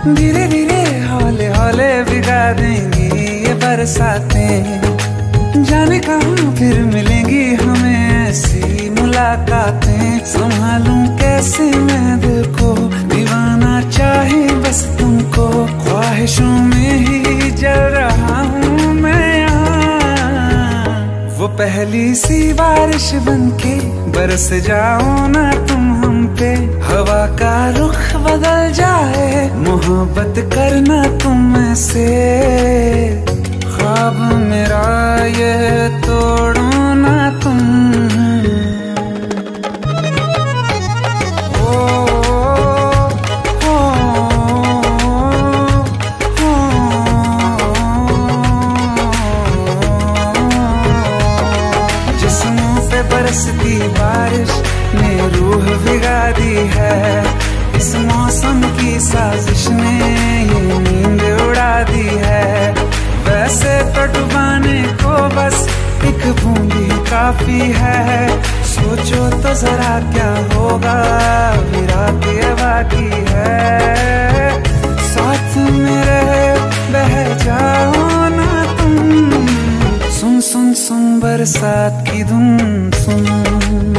धीरे धीरे हौले हौले भिगा देंगी ये बरसातें, जाने कहाँ फिर मिलेंगी हमें ऐसी मुलाकातें। संभालूं कैसे मैं दिल को, दीवाना चाहे बस तुमको, ख्वाहिशों में ही जल रहा हूँ मैं यहाँ। वो पहली सी बारिश बनके बरस जाओ ना तुम हम पे, हवा का रुख बदल जाए, मोहब्बत करना तुम से। ख्वाब मेरा ये तोड़ो ना तुम। जिस्मों पे बरसती बारिश ने रूह भिगा दी है, इस मौसम की साजिश ने ये नींद उड़ा दी है। वैसे तो डुबाने को बस एक बूंदी काफी है, सोचो तो जरा क्या होगा अभी रात ये बाकी है। साथ मेरे बह जाओ ना तुम, सुन सुन सुन बरसात की धुन सुन।